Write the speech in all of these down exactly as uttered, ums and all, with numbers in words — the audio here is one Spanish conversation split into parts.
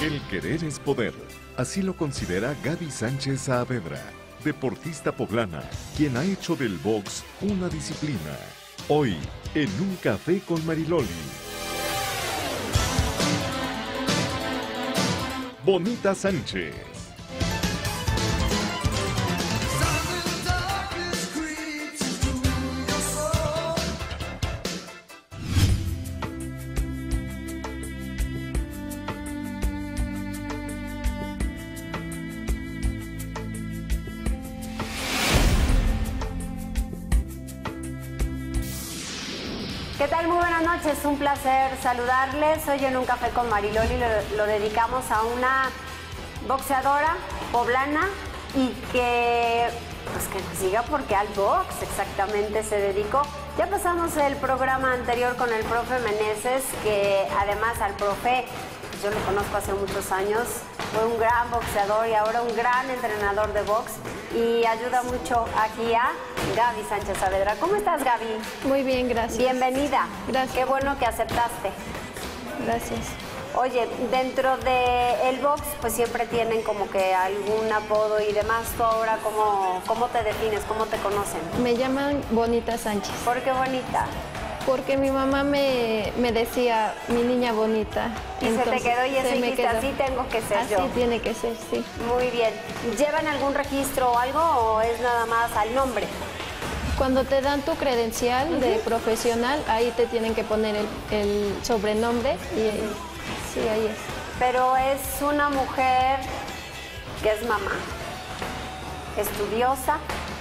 El querer es poder. Así lo considera Gaby Sánchez Saavedra, deportista poblana, quien ha hecho del box una disciplina. Hoy, en Un Café con Mariloli. Bonita Sánchez. ¿Qué tal? Muy buenas noches, un placer saludarles. Hoy en Un Café con Mariloli lo, lo dedicamos a una boxeadora poblana y que, pues que nos diga por qué al box exactamente se dedicó. Ya pasamos el programa anterior con el profe Meneses, que además al profe, yo lo conozco hace muchos años, fue un gran boxeador y ahora un gran entrenador de box y ayuda mucho aquí a Gaby Sánchez Saavedra. ¿Cómo estás, Gaby? Muy bien, gracias. Bienvenida. Gracias. Qué bueno que aceptaste. Gracias. Oye, dentro del box, pues siempre tienen como que algún apodo y demás. ¿Tú ahora cómo, cómo te defines? ¿Cómo te conocen? Me llaman Bonita Sánchez. ¿Por qué Bonita? Porque mi mamá me, me decía, mi niña bonita. Y entonces, se te quedó y eso dijiste, así tengo que ser así yo. Así tiene que ser, sí. Muy bien. ¿Llevan algún registro o algo o es nada más al nombre? Cuando te dan tu credencial uh-huh. de profesional, ahí te tienen que poner el, el sobrenombre y uh-huh. sí, ahí es. Pero es una mujer que es mamá, estudiosa,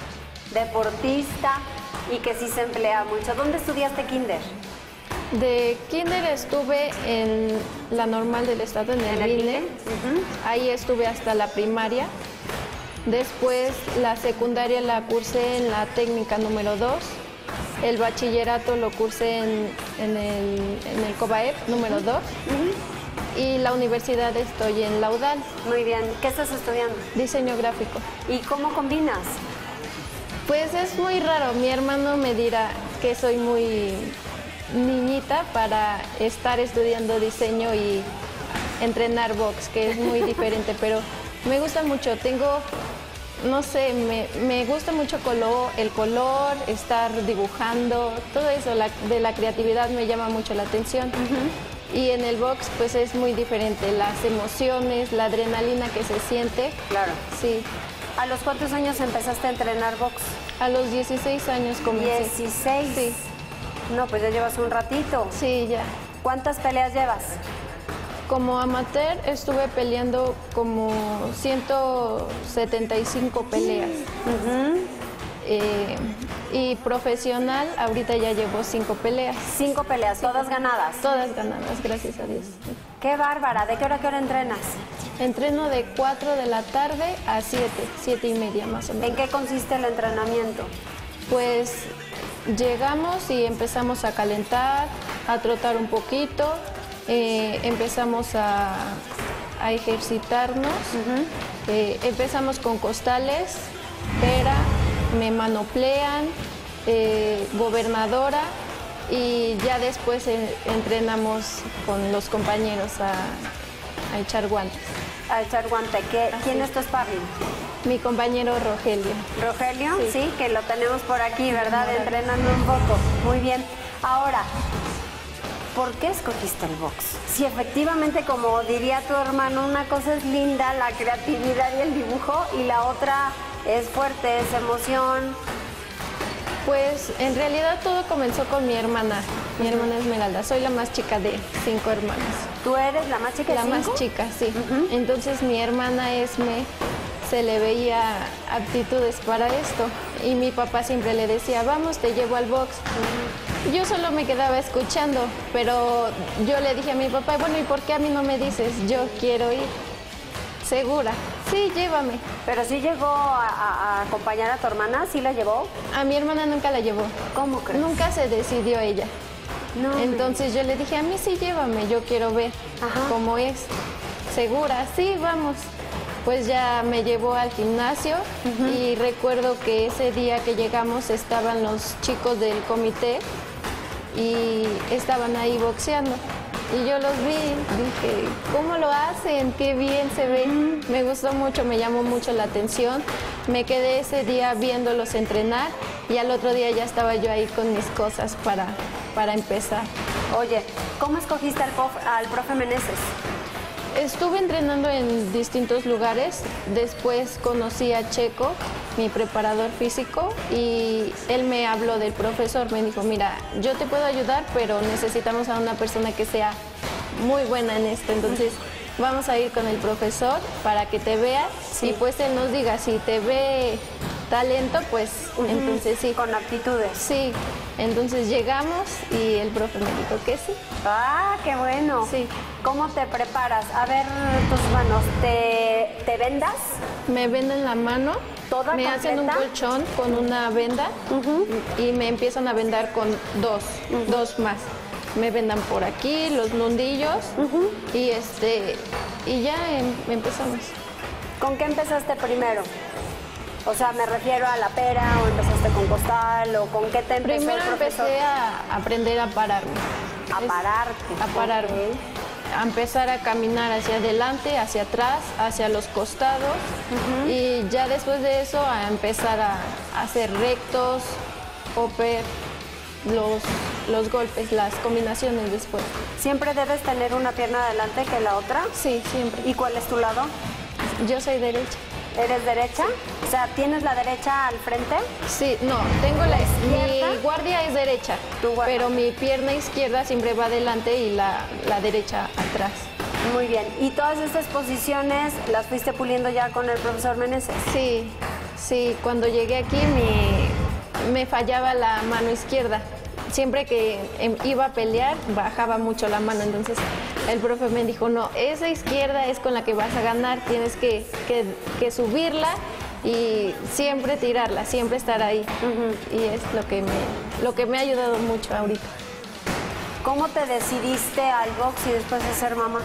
deportista y que sí se emplea mucho. ¿Dónde estudiaste kinder? De kinder estuve en la normal del estado, en el, ¿En el I N E. Uh-huh. Ahí estuve hasta la primaria. Después la secundaria la cursé en la técnica número dos. El bachillerato lo cursé en, en el, en el COBAEP número dos. Uh-huh. Y la universidad estoy en la UDAL. Muy bien. ¿Qué estás estudiando? Diseño gráfico. ¿Y cómo combinas? Pues es muy raro. Mi hermano me dirá que soy muy niñita para estar estudiando diseño y entrenar box, que es muy diferente, pero me gusta mucho. Tengo, no sé, me, me gusta mucho color, el color, estar dibujando, todo eso la, de la creatividad me llama mucho la atención. Uh-huh. Y en el box pues es muy diferente, las emociones, la adrenalina que se siente. Claro. Sí. ¿A los cuántos años empezaste a entrenar box? A los dieciséis años comencé. ¿dieciséis? Sí. No, pues ya llevas un ratito. Sí, ya. ¿Cuántas peleas llevas? Como amateur estuve peleando como ciento setenta y cinco peleas. Uh-huh. eh, y profesional, ahorita ya llevo cinco peleas. ¿Cinco peleas? ¿Todas ganadas? Todas ganadas, gracias a Dios. ¡Qué bárbara! ¿De qué hora a qué hora entrenas? Entreno de cuatro de la tarde a siete, siete y media más o menos. ¿En qué consiste el entrenamiento? Pues llegamos y empezamos a calentar, a trotar un poquito, eh, empezamos a, a ejercitarnos, uh-huh. eh, empezamos con costales, pera, me manoplean, eh, gobernadora y ya después eh, entrenamos con los compañeros a, a echar guantes. A echar guante. ¿Qué, ¿Quién es tu sparring? Mi compañero Rogelio. ¿Rogelio? Sí. Sí, que lo tenemos por aquí, ¿verdad? Sí, entrenando un poco. Muy bien. Ahora, ¿por qué escogiste el box? Si efectivamente, como diría tu hermano, una cosa es linda, la creatividad y el dibujo, y la otra es fuerte, es emoción. Pues en realidad todo comenzó con mi hermana, mi uh-huh. hermana Esmeralda. Soy la más chica de cinco hermanas. ¿Tú eres la más chica de La cinco? más chica, sí. Uh-huh. Entonces mi hermana Esme se le veía aptitudes para esto y mi papá siempre le decía, vamos, te llevo al box. Uh-huh. Yo solo me quedaba escuchando, pero yo le dije a mi papá, bueno, ¿y por qué a mí no me dices? Yo quiero ir. ¿Segura? Sí, llévame. ¿Pero sí llegó a, a, a acompañar a tu hermana? ¿Sí la llevó? A mi hermana nunca la llevó. ¿Cómo crees? Nunca se decidió ella. No, Entonces yo le dije, a mí sí llévame, yo quiero ver Ajá. cómo es. ¿Segura? Sí, vamos. Pues ya me llevó al gimnasio uh-huh. y recuerdo que ese día que llegamos estaban los chicos del comité y estaban ahí boxeando. Y yo los vi, dije, ¿cómo lo hacen? Qué bien se ve. Me gustó mucho, me llamó mucho la atención. Me quedé ese día viéndolos entrenar y al otro día ya estaba yo ahí con mis cosas para, para empezar. Oye, ¿cómo escogiste al, prof, al profe Meneses? Estuve entrenando en distintos lugares, después conocí a Checo, mi preparador físico, y él me habló del profesor, me dijo, mira, yo te puedo ayudar, pero necesitamos a una persona que sea muy buena en esto, entonces vamos a ir con el profesor para que te vea, sí. Y pues él nos diga, si te ve talento, pues uh-huh. entonces sí. Con aptitudes. Sí, entonces llegamos y el profe me dijo que sí. Ah, qué bueno. Sí. ¿Cómo te preparas? A ver tus manos, ¿te, te vendas? Me venden la mano. ¿Toda me completa? hacen un colchón con una venda uh-huh. y me empiezan a vendar con dos, uh-huh. dos más. Me vendan por aquí, los nudillos uh-huh. y este y ya em, empezamos. ¿Con qué empezaste primero? O sea, me refiero a la pera, o empezaste con costal, o con qué te empezó Primero el profesor? empecé a aprender a pararme. A es, pararte. A pararme. Okay. A empezar a caminar hacia adelante, hacia atrás, hacia los costados. Uh-huh. Y ya después de eso a empezar a, a hacer rectos, hopper, los, los golpes, las combinaciones después. ¿Siempre debes tener una pierna adelante que la otra? Sí, siempre. ¿Y cuál es tu lado? Yo soy derecha. ¿Eres derecha? O sea, ¿tienes la derecha al frente? Sí, no, tengo la izquierda. Mi guardia es derecha, pero mi pierna izquierda siempre va adelante y la, la derecha atrás. Muy bien. ¿Y todas estas posiciones las fuiste puliendo ya con el profesor Meneses? Sí, sí. Cuando llegué aquí me, me fallaba la mano izquierda. Siempre que iba a pelear, bajaba mucho la mano, entonces el profe me dijo, no, esa izquierda es con la que vas a ganar, tienes que, que, que subirla y siempre tirarla, siempre estar ahí. Uh-huh. Y es lo que, me, lo que me ha ayudado mucho ahorita. ¿Cómo te decidiste al box y después de ser mamá?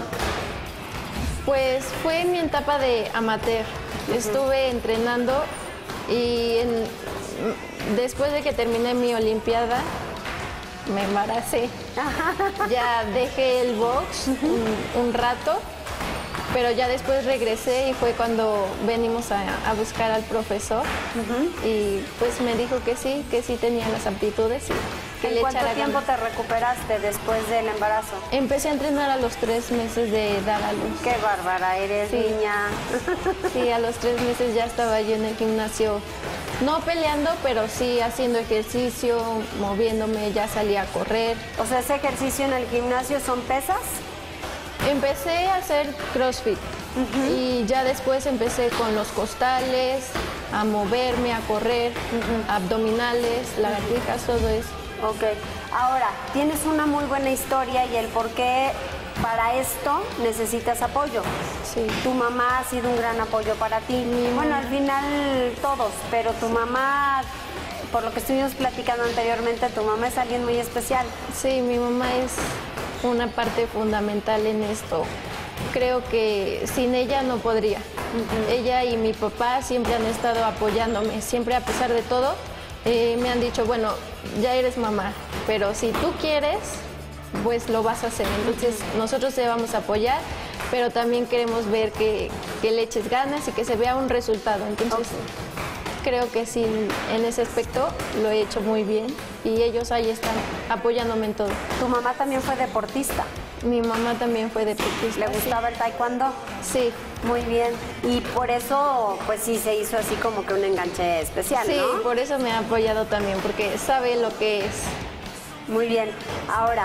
Pues fue en mi etapa de amateur. Uh-huh. Estuve entrenando y en, después de que terminé mi olimpiada, me embaracé. Ya dejé el box un, un rato, pero ya después regresé y fue cuando venimos a, a buscar al profesor. Uh-huh. Y pues me dijo que sí, que sí tenía las aptitudes. Y que ¿En le cuánto echara tiempo ganas. te recuperaste después del embarazo? Empecé a entrenar a los tres meses de dar a luz. ¡Qué bárbara eres, sí. niña! Sí, a los tres meses ya estaba yo en el gimnasio. No peleando, pero sí haciendo ejercicio, moviéndome, ya salía a correr. O sea, ese ejercicio en el gimnasio son pesas. Empecé a hacer CrossFit uh-huh. y ya después empecé con los costales, a moverme, a correr, uh-huh. abdominales, lagartijas, todo eso. Ok. Ahora, tienes una muy buena historia y el por qué para esto necesitas apoyo. Sí. Tu mamá ha sido un gran apoyo para ti. Mi bueno, al final todos, pero tu mamá, por lo que estuvimos platicando anteriormente, tu mamá es alguien muy especial. Sí, mi mamá es una parte fundamental en esto. Creo que sin ella no podría. Uh-huh. Ella y mi papá siempre han estado apoyándome, siempre a pesar de todo. Eh, me han dicho, bueno, ya eres mamá, pero si tú quieres, pues lo vas a hacer. Entonces nosotros te vamos a apoyar, pero también queremos ver que, que le eches ganas y que se vea un resultado. Entonces okay. creo que sí, en ese aspecto lo he hecho muy bien y ellos ahí están apoyándome en todo. ¿Tu mamá también fue deportista? Mi mamá también fue deportista. ¿Le gustaba sí. el taekwondo? Sí. Muy bien. Y por eso, pues sí, se hizo así como que un enganche especial, sí, ¿no? Sí, por eso me ha apoyado también, porque sabe lo que es. Muy bien. Ahora,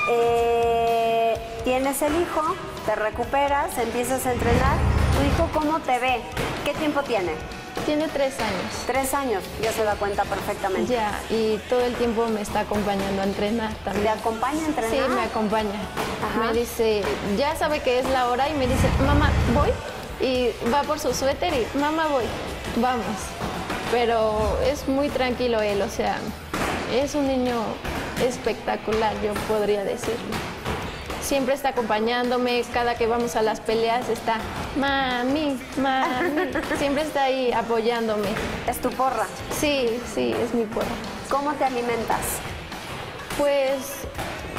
eh, tienes el hijo, te recuperas, empiezas a entrenar. ¿Tu hijo cómo te ve? ¿Qué tiempo tiene? Tiene tres años. Tres años, ya se da cuenta perfectamente. Ya, y todo el tiempo me está acompañando a entrenar también. ¿Te acompaña a entrenar? Sí, me acompaña. Ajá. Me dice, ya sabe que es la hora y me dice, mamá, ¿voy? Y va por su suéter y, mamá, voy, vamos. Pero es muy tranquilo él, o sea, es un niño espectacular, yo podría decirlo. Siempre está acompañándome, cada que vamos a las peleas está, mami, mami, siempre está ahí apoyándome. ¿Es tu porra? Sí, sí, es mi porra. ¿Cómo te alimentas? Pues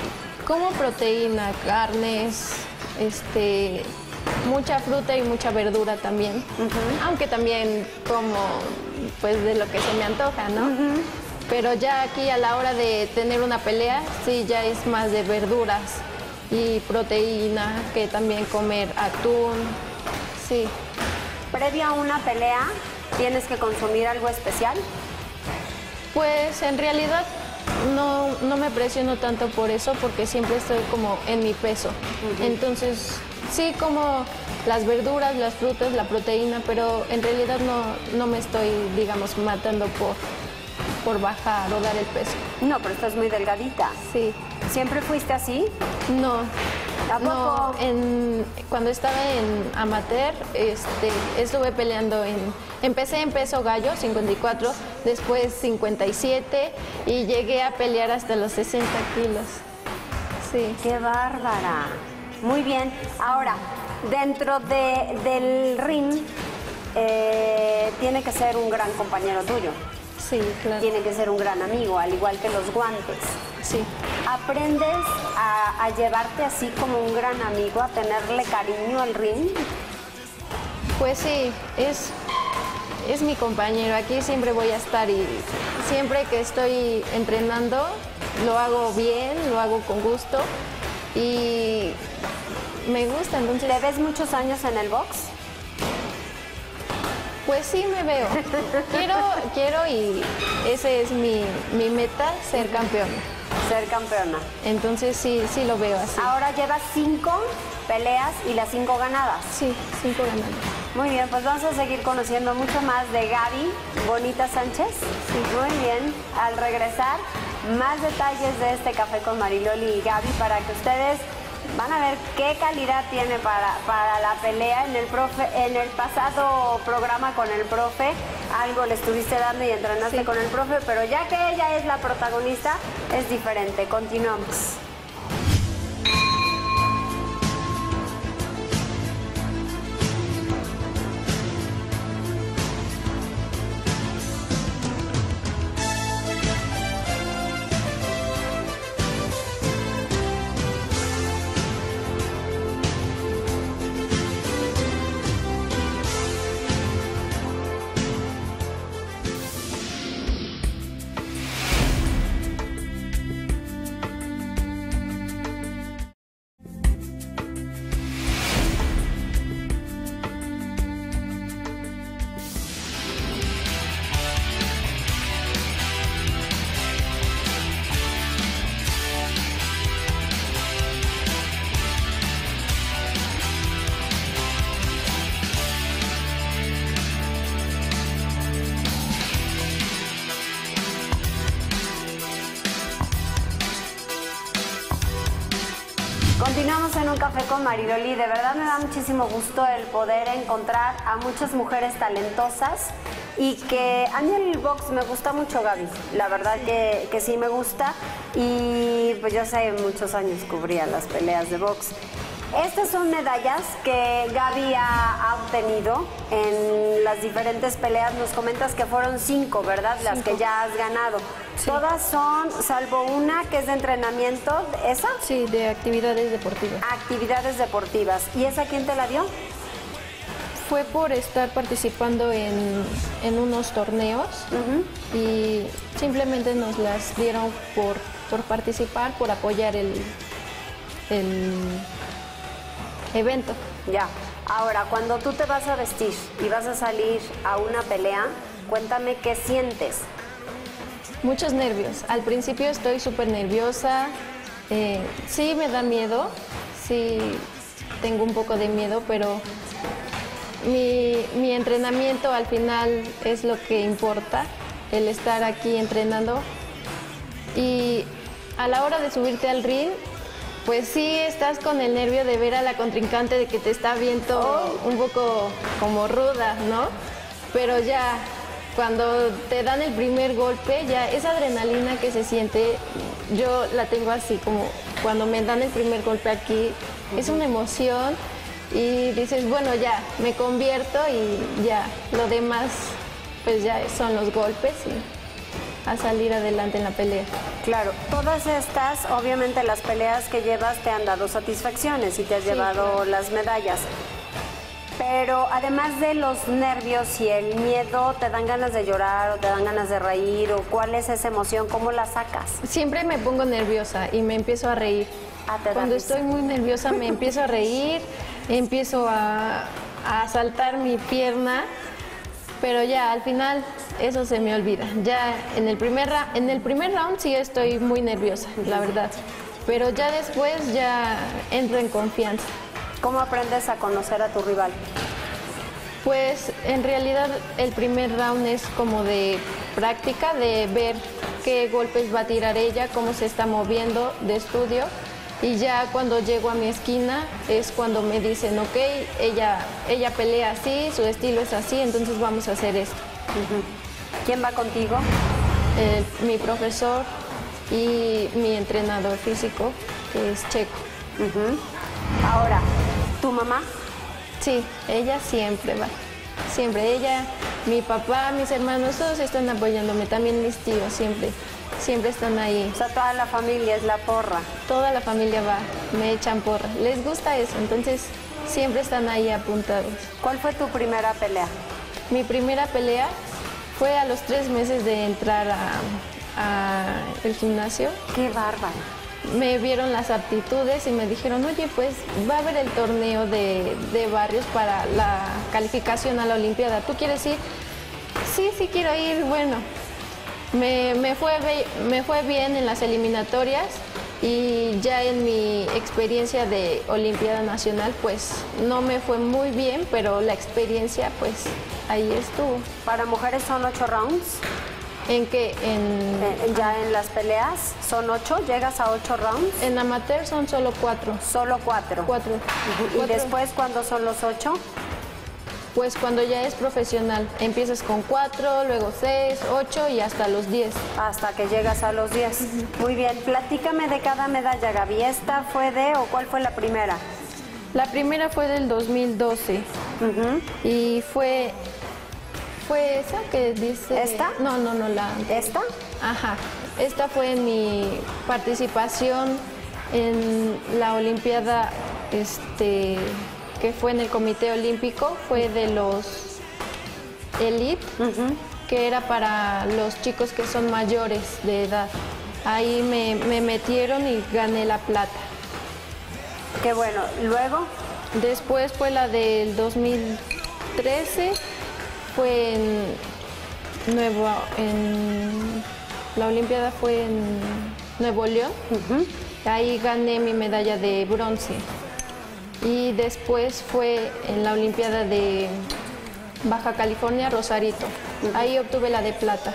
Como proteína, carnes, este, mucha fruta y mucha verdura también. Uh-huh. Aunque también como pues de lo que se me antoja, ¿no? Uh-huh. Pero ya aquí a la hora de tener una pelea, sí, ya es más de verduras y proteína, que también comer atún, sí. ¿Previo a una pelea tienes que consumir algo especial? Pues en realidad no, no me presiono tanto por eso, porque siempre estoy como en mi peso. Uh-huh. Entonces, sí como las verduras, las frutas, la proteína, pero en realidad no, no me estoy, digamos, matando por, por bajar o dar el peso. No, pero estás muy delgadita. Sí. ¿Siempre fuiste así? No. ¿A poco? No, en, cuando estaba en amateur, este, estuve peleando en... Empecé en peso gallo, cincuenta y cuatro, después cincuenta y siete y llegué a pelear hasta los sesenta kilos. Sí. ¡Qué bárbara! Muy bien. Ahora, dentro de, del ring, eh, tiene que ser un gran compañero tuyo. Sí, claro. Tiene que ser un gran amigo, al igual que los guantes. Sí. ¿Aprendes a, a llevarte así como un gran amigo, a tenerle cariño al ring? Pues sí, es, es mi compañero. Aquí siempre voy a estar y siempre que estoy entrenando lo hago bien, lo hago con gusto y me gusta. Entonces, ¿te ves muchos años en el box? Pues sí me veo. Quiero, quiero y ese es mi, mi meta, ser campeona. Ser campeona. Entonces sí, sí lo veo así. Ahora llevas cinco peleas y las cinco ganadas. Sí, cinco ganadas. Muy bien, pues vamos a seguir conociendo mucho más de Gaby Bonita Sánchez. Sí. Muy bien. Al regresar, más detalles de este Café con Mariloli y Gaby para que ustedes van a ver qué calidad tiene para, para la pelea. En el profe, en el pasado programa con el profe, algo le estuviste dando y entrenaste sí. con el profe, pero ya que ella es la protagonista, es diferente. Continuamos. Continuamos en Un Café con Mariloli. De verdad me da muchísimo gusto el poder encontrar a muchas mujeres talentosas y que a mí el box me gusta mucho, Gaby. La verdad que, que sí me gusta y pues yo hace muchos años cubría las peleas de box. Estas son medallas que Gaby ha, ha obtenido en las diferentes peleas. Nos comentas que fueron cinco, ¿verdad? Cinco. Las que ya has ganado. Sí. Todas son, salvo una que es de entrenamiento, ¿esa? Sí, de actividades deportivas. Actividades deportivas. ¿Y esa quién te la dio? Fue por estar participando en, en unos torneos uh-huh. y simplemente nos las dieron por, por participar, por apoyar el, el evento. Ya. Ahora, cuando tú te vas a vestir y vas a salir a una pelea, cuéntame qué sientes. Muchos nervios. Al principio estoy súper nerviosa. Eh, sí me da miedo, sí tengo un poco de miedo, pero mi, mi entrenamiento al final es lo que importa, el estar aquí entrenando. Y a la hora de subirte al ring, pues sí estás con el nervio de ver a la contrincante, de que te está viendo oh. un poco como ruda, ¿no? Pero ya cuando te dan el primer golpe, ya esa adrenalina que se siente, yo la tengo así, como cuando me dan el primer golpe aquí, uh-huh. es una emoción y dices, bueno, ya, me convierto y ya, lo demás, pues ya son los golpes. Y... a salir adelante en la pelea. Claro, todas estas, obviamente las peleas que llevas te han dado satisfacciones y te has Sí, llevado claro. las medallas. Pero además de los nervios y el miedo, ¿te dan ganas de llorar o te dan ganas de reír? ¿O cuál es esa emoción? ¿Cómo la sacas? Siempre me pongo nerviosa y me empiezo a reír. Ah, te da Cuando risa. estoy muy nerviosa me empiezo a reír, empiezo a, a saltar mi pierna, pero ya al final eso se me olvida. Ya en el primer, ra- en el primer round sí estoy muy nerviosa, la verdad, pero ya después ya entro en confianza. ¿Cómo aprendes a conocer a tu rival? Pues en realidad el primer round es como de práctica, de ver qué golpes va a tirar ella, cómo se está moviendo, de estudio. Y ya cuando llego a mi esquina es cuando me dicen, ok, ella, ella pelea así, su estilo es así, entonces vamos a hacer esto. ¿Quién va contigo? El- mi profesor y mi entrenador físico, que es Checo. Ahora, ¿tu mamá? Sí, ella siempre va, siempre. Ella, mi papá, mis hermanos, todos están apoyándome, también mis tíos, siempre, siempre están ahí. O sea, toda la familia es la porra. Toda la familia va, me echan porra. Les gusta eso, entonces siempre están ahí apuntados. ¿Cuál fue tu primera pelea? Mi primera pelea fue a los tres meses de entrar a, a el gimnasio. ¡Qué bárbaro! Me vieron las aptitudes y me dijeron, oye, pues va a haber el torneo de, de barrios para la calificación a la Olimpiada. ¿Tú quieres ir? Sí, sí quiero ir. Bueno, me, me, fue, be- me fue bien en las eliminatorias y ya en mi experiencia de Olimpiada Nacional, pues no me fue muy bien, pero la experiencia, pues ahí estuvo. ¿Para mujeres son ocho rounds? ¿En qué? En, Eh, ya en las peleas son ocho, llegas a ocho rounds, en amateur son solo cuatro. solo cuatro. Cuatro. Y Cuatro. después, ¿cuándo son los ocho? Pues cuando ya es profesional, empiezas con cuatro, luego seis, ocho y hasta los diez. Hasta que llegas a los diez. Muy bien, platícame de cada medalla, Gaby. ¿Esta fue de o cuál fue la primera? La primera fue del dos mil doce y fue, fue esa que dice... ¿Esta? No, no, no, la... ¿Esta? Ajá, esta fue en mi participación en la Olimpiada, este, que fue en el Comité Olímpico, fue de los Elite, que era para los chicos que son mayores de edad. Ahí me, me metieron y gané la plata. Qué bueno. Luego, Después fue la del dos mil trece, fue en Nuevo, en la Olimpiada fue en Nuevo León. Ahí gané mi medalla de bronce. Y después fue en la Olimpiada de Baja California, Rosarito. Ahí obtuve la de plata.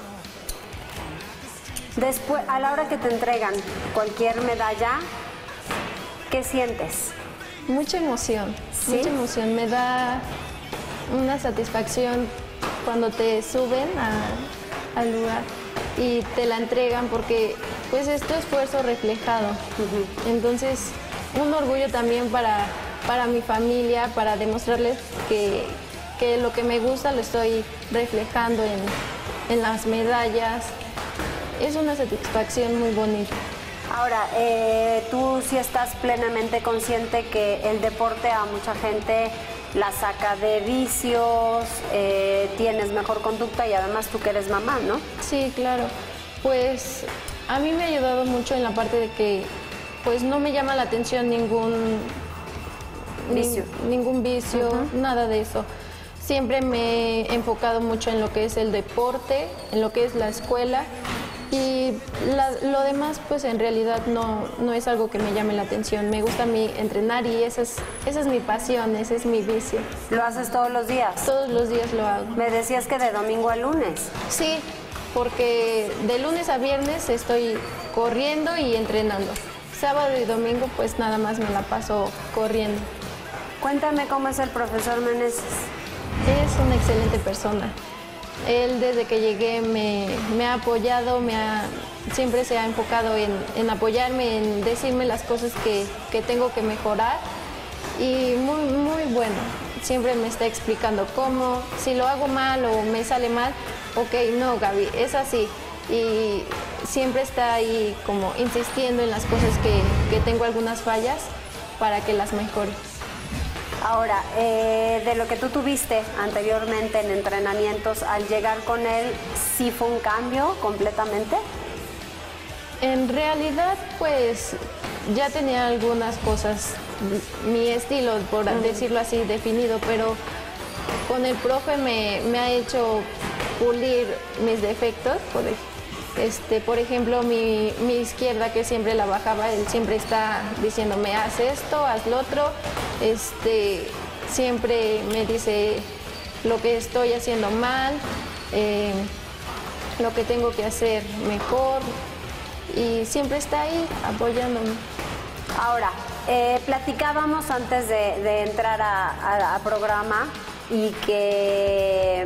después, a la hora que te entregan cualquier medalla, ¿qué sientes? Mucha emoción, ¿Sí? mucha emoción. Me da una satisfacción cuando te suben a- al lugar y te la entregan porque pues es tu esfuerzo reflejado. Entonces, un orgullo también para, para mi familia, para demostrarles que, que lo que me gusta lo estoy reflejando en, en las medallas. Es una satisfacción muy bonita. Ahora, eh, tú sí estás plenamente consciente que el deporte a mucha gente la saca de vicios, eh, tienes mejor conducta y además tú que eres mamá, ¿no? Sí, claro. Pues a mí me ha ayudado mucho en la parte de que pues no me llama la atención ningún nin- Vicio. ningún vicio, nada de eso. Siempre me he enfocado mucho en lo que es el deporte, en lo que es la escuela y la- lo demás pues en realidad no, no es algo que me llame la atención. Me gusta a mí entrenar y esa es, esa es mi pasión, ese es mi vicio. Lo haces todos los días. Todos los días lo hago. Me decías que de domingo a lunes. Sí, porque de lunes a viernes estoy corriendo y entrenando. Sábado y domingo pues nada más me la paso corriendo. Cuéntame cómo es el profesor Meneses. Es una excelente persona. Él desde que llegué me, me ha apoyado, me ha, siempre se ha enfocado en, en apoyarme, en decirme las cosas que, que tengo que mejorar y muy, muy bueno. Siempre me está explicando cómo, si lo hago mal o me sale mal, ok, no Gaby, es así. y siempre está ahí como insistiendo en las cosas que, que tengo algunas fallas para que las mejore. Ahora, eh, de lo que tú tuviste anteriormente en entrenamientos, al llegar con él, ¿sí fue un cambio completamente? En realidad, pues ya tenía algunas cosas, mi estilo, por uh-huh. decirlo así, definido, pero con el profe me, me ha hecho pulir mis defectos. Por, este, por ejemplo, mi, mi izquierda, que siempre la bajaba, él siempre está diciéndome, haz esto, haz lo otro. Este, siempre me dice lo que estoy haciendo mal, eh, lo que tengo que hacer mejor, y siempre está ahí apoyándome. Ahora, eh, platicábamos antes de, de entrar a, a, a programa y que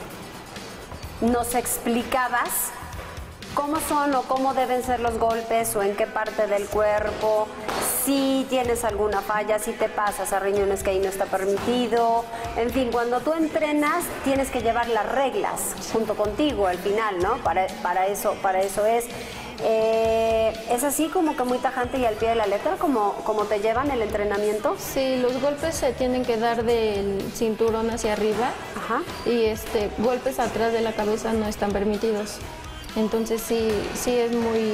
nos explicabas cómo son o cómo deben ser los golpes o en qué parte del cuerpo, si tienes alguna falla, si te pasas a riñones que ahí no está permitido. En fin, cuando tú entrenas tienes que llevar las reglas junto contigo al final, ¿no? Para, para, eso, para eso es. Eh, ¿Es así como que muy tajante y al pie de la letra como, como te llevan el entrenamiento? Sí, los golpes se tienen que dar del cinturón hacia arriba. Ajá. Y este, golpes atrás de la cabeza no están permitidos. Entonces sí, sí es muy,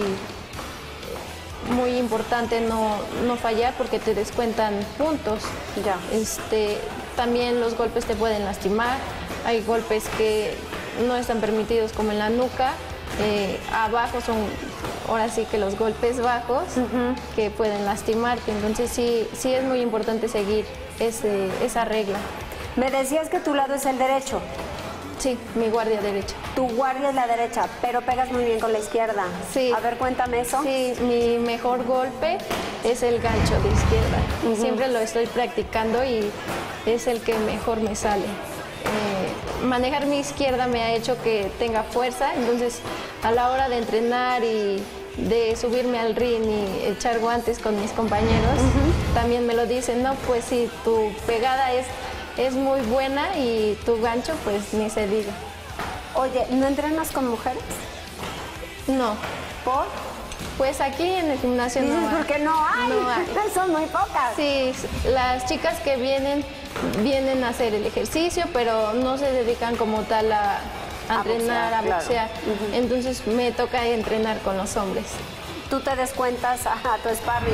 muy importante no, no fallar porque te descuentan puntos. Ya. Este, también los golpes te pueden lastimar. Hay golpes que no están permitidos como en la nuca. Eh, abajo son ahora sí que los golpes bajos uh-huh. que pueden lastimarte, entonces sí, sí es muy importante seguir ese, esa regla. Me decías que tu lado es el derecho. Sí, mi guardia derecha. Tu guardia es la derecha, pero pegas muy bien con la izquierda. Sí. A ver, cuéntame eso. Sí, mi mejor golpe es el gancho de izquierda. Uh-huh. Siempre lo estoy practicando y es el que mejor me sale. Eh, manejar mi izquierda me ha hecho que tenga fuerza, entonces a la hora de entrenar y de subirme al ring y echar guantes con mis compañeros, uh-huh. también me lo dicen, no, pues si tu pegada es, es muy buena y tu gancho pues ni se diga. Oye, ¿no entrenas con mujeres? No. ¿Por? Pues aquí en el gimnasio ¿Dices no hay. por qué no hay? No hay. Son muy pocas. Sí, las chicas que vienen, vienen a hacer el ejercicio, pero no se dedican como tal a, a, a entrenar, boxear, a boxear. Claro. Uh-huh. Entonces me toca entrenar con los hombres. ¿Tú te descuentas a, a tu sparring?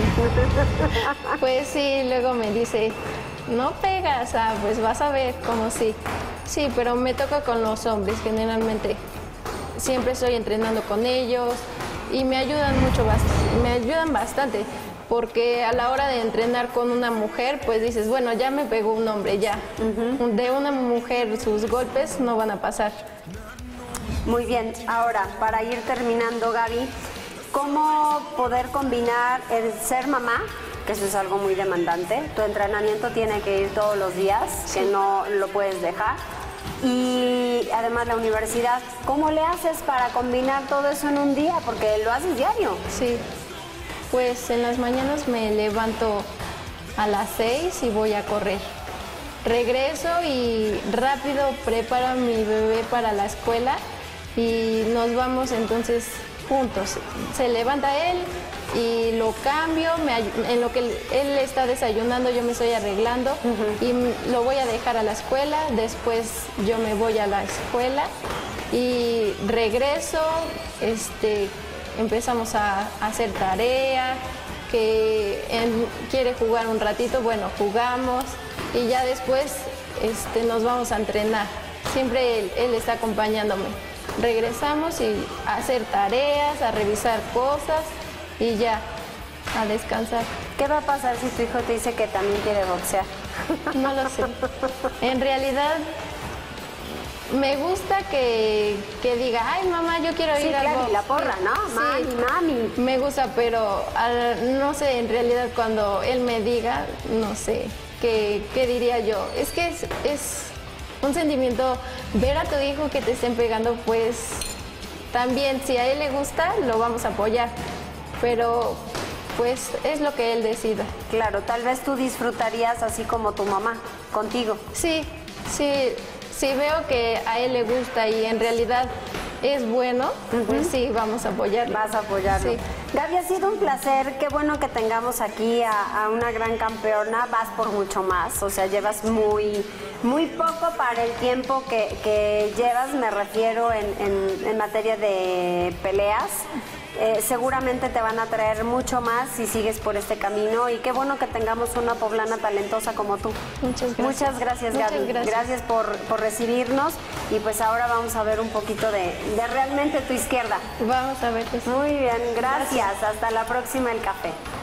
Pues sí, luego me dice, no pegas, ah, pues vas a ver como sí. Sí, pero me toca con los hombres generalmente. Siempre estoy entrenando con ellos. Y me ayudan mucho, me ayudan bastante, porque a la hora de entrenar con una mujer, pues dices, bueno, ya me pegó un hombre, ya. Uh-huh. De una mujer sus golpes no van a pasar. Muy bien, ahora, para ir terminando, Gaby, ¿cómo poder combinar el ser mamá, que eso es algo muy demandante? Tu entrenamiento tiene que ir todos los días, sí. que no lo puedes dejar. Y además la universidad, ¿cómo le haces para combinar todo eso en un día? Porque lo haces diario. Sí, pues en las mañanas me levanto a las seis y voy a correr. Regreso y rápido preparo a mi bebé para la escuela y nos vamos entonces juntos. Se levanta él y lo cambio, me, en lo que él está desayunando yo me estoy arreglando uh-huh. y lo voy a dejar a la escuela, después yo me voy a la escuela y regreso, este, empezamos a, a hacer tarea, que él quiere jugar un ratito, bueno, jugamos y ya después este, nos vamos a entrenar, siempre él, él está acompañándome. Regresamos y a hacer tareas, a revisar cosas y ya, a descansar. ¿Qué va a pasar si tu hijo te dice que también quiere boxear? No lo sé. En realidad, me gusta que, que diga, ay mamá, yo quiero sí, ir claro, al box. Y la porra, ¿no? Sí, mami, mami. Me gusta, pero al, no sé, en realidad cuando él me diga, no sé, ¿qué, qué diría yo? Es que es, es un sentimiento, ver a tu hijo que te estén pegando, pues también si a él le gusta, lo vamos a apoyar. Pero pues es lo que él decida. Claro, tal vez tú disfrutarías así como tu mamá, contigo. Sí, sí, sí veo que a él le gusta y en realidad es bueno, uh-huh. pues sí, vamos a apoyarlo. Vas a apoyarlo. Sí. Gaby, ha sido un placer, qué bueno que tengamos aquí a, a una gran campeona, vas por mucho más, o sea, llevas muy, muy poco para el tiempo que, que llevas, me refiero en, en, en materia de peleas. Eh, seguramente te van a traer mucho más si sigues por este camino y qué bueno que tengamos una poblana talentosa como tú. Muchas gracias. Muchas gracias, Gaby. Muchas gracias. Gracias por, por recibirnos y pues ahora vamos a ver un poquito de, de realmente tu izquierda. Vamos a ver. Que sí. Muy bien, gracias. Gracias. Hasta la próxima, El Café.